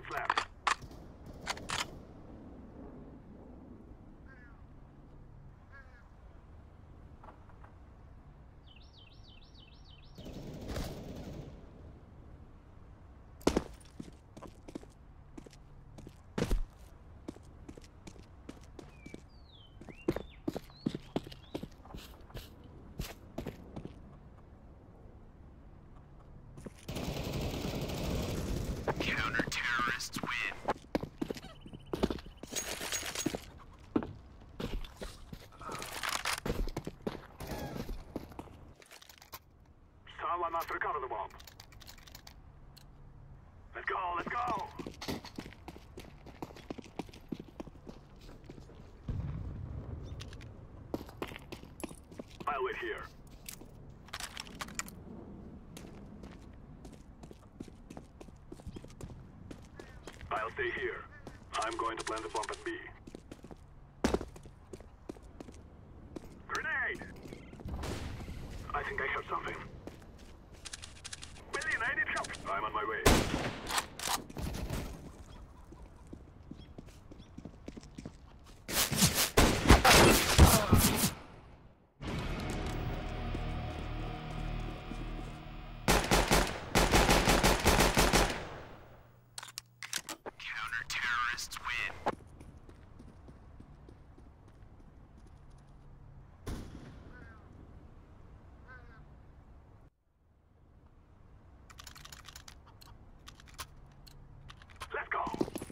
Someone must recover the bomb. Let's go, let's go! I'll wait here. I'll stay here. I'm going to plant the bomb at B. Grenade! I think I shot something. Billion, I need help! I'm on my way. Counter-terrorists win. Let's go!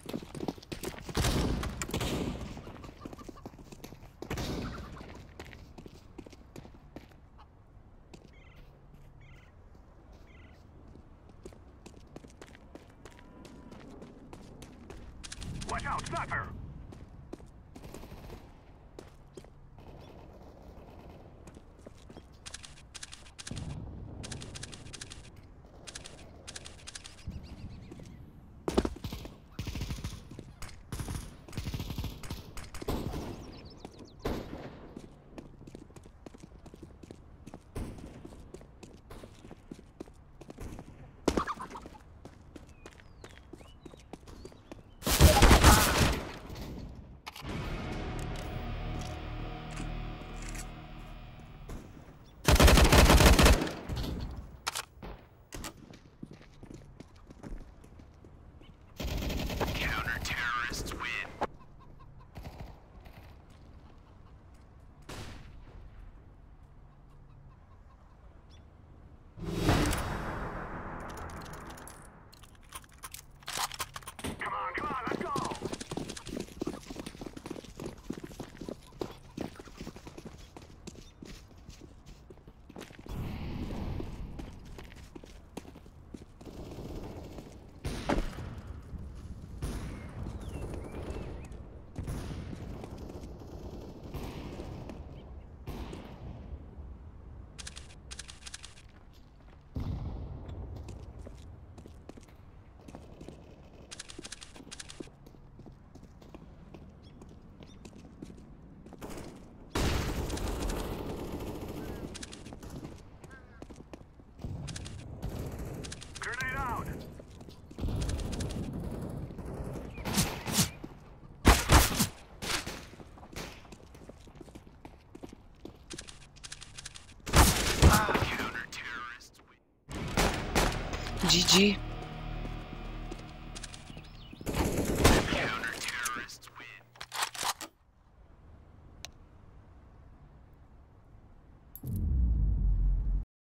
Watch out, sniper! Counter-terrorists win. Come on, let's go! Grenade out! Counter-terrorists win. GG.